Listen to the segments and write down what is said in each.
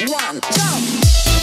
one, jump!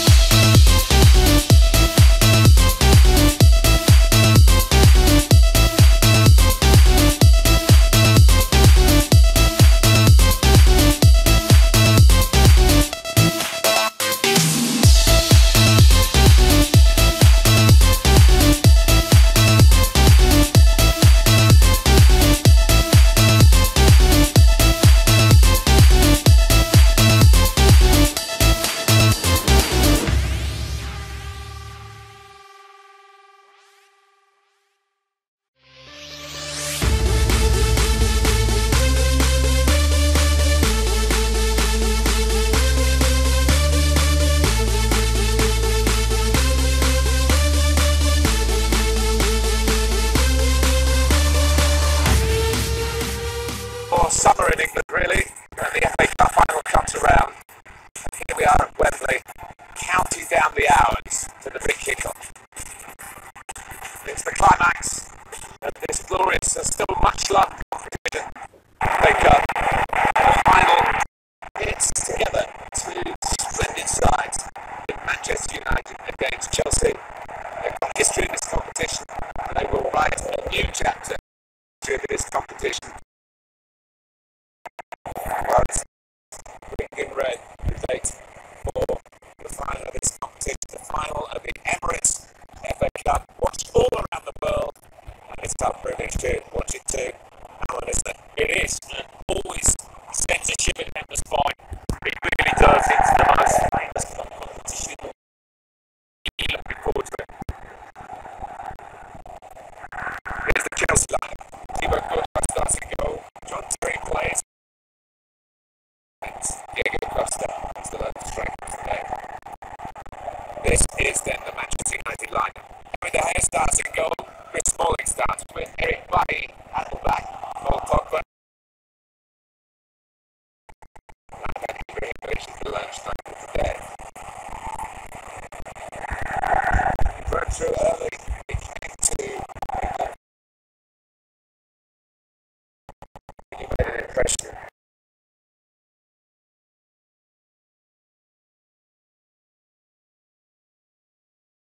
Summer in England, really, and the FA Cup final comes around. Here we are at Wembley, counting down the hours to the big kick-off. It's the climax of this glorious and still much loved competition. FA Cup, the final hits together two splendid sides in Manchester United against Chelsea. They've got history in this competition, and they will write a new chapter to this competition. But in red, the date for the final of this competition, the final of the Emirates FA Cup, watched all around the world, and it's our privilege to watch it too. And listen, it is always sends a shiver down the spine. It really does. It's the most famous competition. Really looking forward to it. Here's the Chelsea lineup. Thibaut Courtois starts to goal. John Terry plays. Diego Costa is the lone striker today. This is then the Manchester United lineup. Kevin De Gea starts in goal. Chris Smalling starts with Eric Bailly at the back. Paul Pogba. And then English is the lone striker today. He broke through early. He came to England. He made an impression.